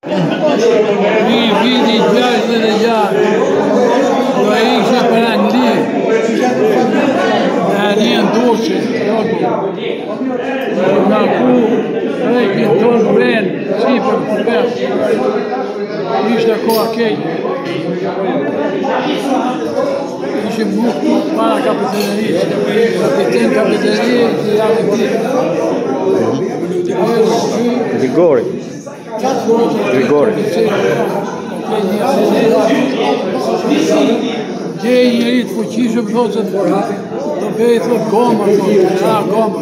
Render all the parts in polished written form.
Vidi 66 do ishte për Angli, në Arjen Duqe, nga ku rejkin tonë brenë, qipër për vetë, ishte koha kejtë. Ishim bukë para kapitenerisë, kapiten kapitenerisë, që janë Grigori. Gjej njëri të fuqishëm, thotë se do bëj, thotë goma, thotë, goma.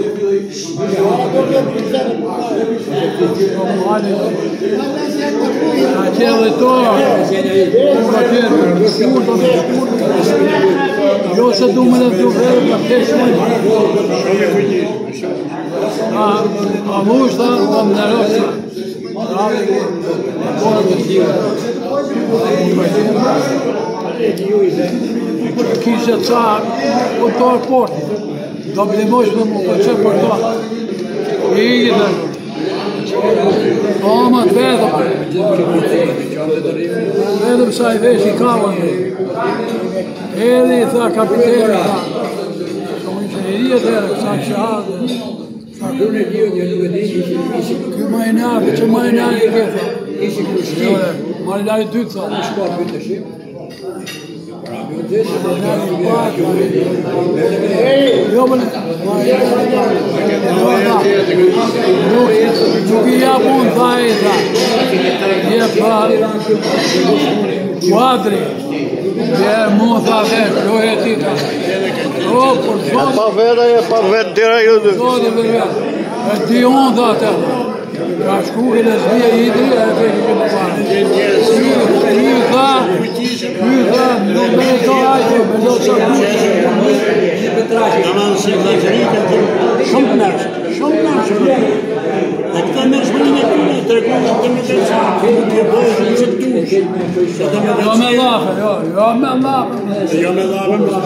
A qëllë to, jo se du me në të verë, për të shumë. A mushta, do më nërësë. Kishe ca kontor portë, do blimojsh me mu për që për to. I dhe omat vedëm, vedëm sa i vesh i kavën. Edhe i tha kapiteri, tha, shumë i qenërijet e sa shahadë. Kë majnave, që majnave i këtha. Marilari 2, tha. Jo, më në... Nuk i japun, tha e tha. Je për... Kuadri. Je mu, tha vesh, jo e ti, tha. Pa vete, pa vetë dira ju dhe. E di unë, tha të. Ka shku e lesbija i idri, e të që të parë. Ky tha, nuk me e to ajtë, me do të duqë. Shumë të nërshë. E këta nërshmërin e kune, të rekonë të me të qakë, të bëjë që të duqë. Jo me lafe, jo me lafe. Jo me lafe, me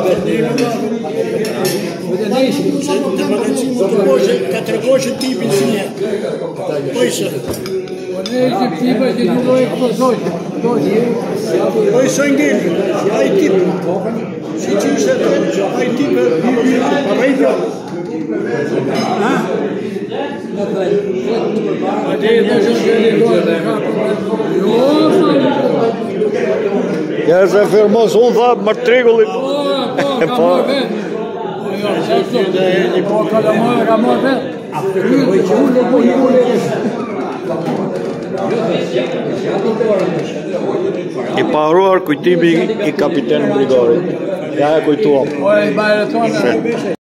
të përgëncimë të bojë, ka të regojë tipin si një. Pojse. Po ne ishte tipa që të dojë këtë dojë. Pojse ngeli, a i tipë. Si që ishte të, a i tipë, pa rejtja. Ha? A dhe dhe që shkeli dojë dhe kapë. Ja se firmos unë tha më trigullit. Ka mojë vetë. Po ka mojë vetë. I paruar kujtimi i kapiten Grigori. Ja e kujtuam. Po e i bajre tonë.